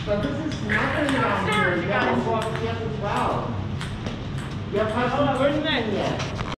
But this is nothing around here. You gotta walk careful as well. Your husband isn't yet.